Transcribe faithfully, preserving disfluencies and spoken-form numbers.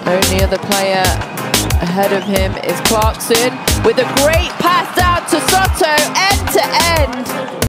Only other player ahead of him is Clarkson with a great pass.